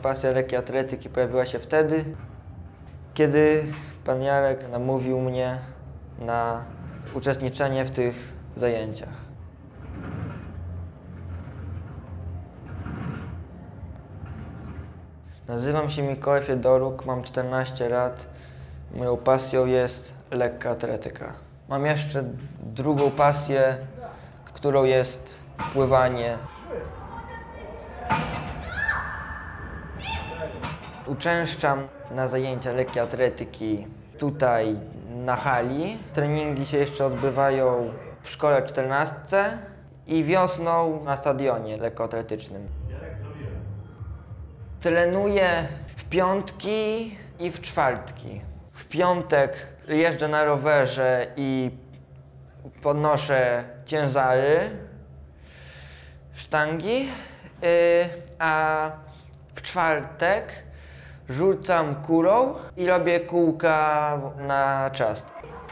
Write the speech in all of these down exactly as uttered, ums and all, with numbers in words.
pasja lekkiej atletyki pojawiła się wtedy, kiedy pan Jarek namówił mnie na uczestniczenie w tych zajęciach. Nazywam się Mikołaj Fiedoruk, mam czternaście lat. Moją pasją jest lekka atletyka. Mam jeszcze drugą pasję, którą jest pływanie. Uczęszczam na zajęcia lekkiej atletyki tutaj na hali. Treningi się jeszcze odbywają w szkole czternastce i wiosną na stadionie lekkoatletycznym. Trenuję w piątki i w czwartki. W piątek jeżdżę na rowerze i podnoszę ciężary, sztangi, a w czwartek rzucam kulą i robię kółka na czas.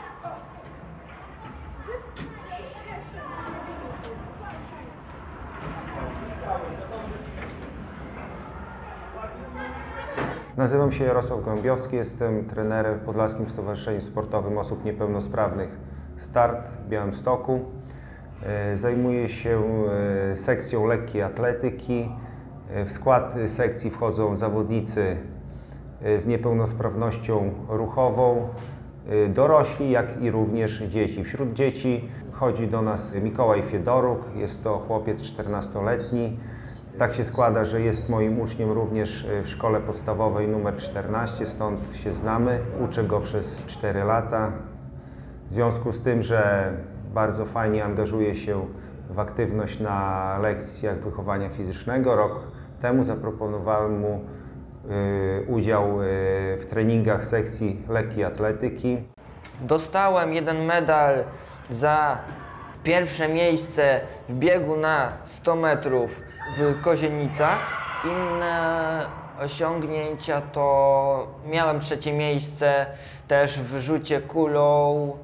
Nazywam się Jarosław Gołębiowski, jestem trenerem w Podlaskim Stowarzyszeniu Sportowym Osób Niepełnosprawnych Start w Białymstoku. Zajmuję się sekcją lekkiej atletyki. W skład sekcji wchodzą zawodnicy z niepełnosprawnością ruchową, dorośli, jak i również dzieci. Wśród dzieci chodzi do nas Mikołaj Fiedoruk, jest to chłopiec czternastoletni. Tak się składa, że jest moim uczniem również w szkole podstawowej numer czternaście, stąd się znamy. Uczę go przez cztery lata. W związku z tym, że bardzo fajnie angażuje się w aktywność na lekcjach wychowania fizycznego, rok temu zaproponowałem mu y, udział y, w treningach sekcji lekkiej atletyki. Dostałem jeden medal za pierwsze miejsce w biegu na sto metrów w Kozienicach. Inne osiągnięcia to miałem trzecie miejsce też w rzucie kulą.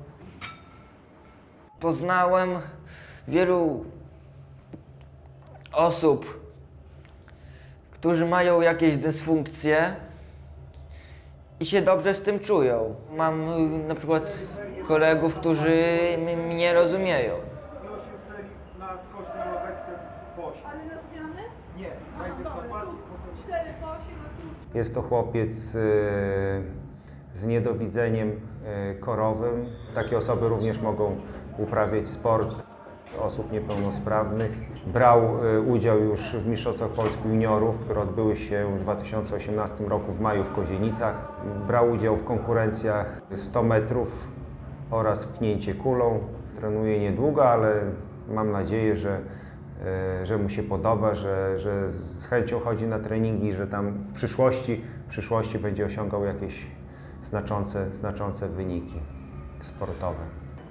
Poznałem wielu osób, którzy mają jakieś dysfunkcje i się dobrze z tym czują. Mam na przykład kolegów, którzy mnie rozumieją. Na skoczni na ławeczce po osiem. Ale na zmianę? Nie, najpierw na płaski, potem... cztery po osiem, a tu... Jest to chłopiec z niedowidzeniem korowym. Takie osoby również mogą uprawiać sport osób niepełnosprawnych. Brał udział już w Mistrzostwach Polski Juniorów, które odbyły się w dwa tysiące osiemnastym roku w maju w Kozienicach. Brał udział w konkurencjach sto metrów oraz pchnięcie kulą. Trenuje niedługo, ale mam nadzieję, że, że mu się podoba, że, że z chęcią chodzi na treningi, że tam w przyszłości, w przyszłości będzie osiągał jakieś znaczące, znaczące wyniki sportowe.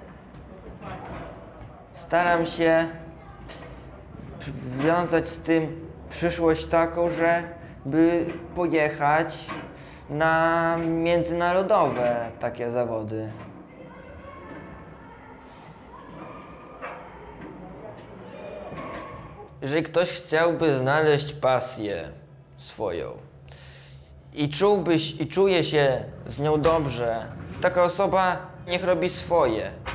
Staram się wiązać z tym przyszłość taką, żeby pojechać na międzynarodowe takie zawody. Jeżeli ktoś chciałby znaleźć pasję swoją i czułbyś i czuje się z nią dobrze, taka osoba niech robi swoje.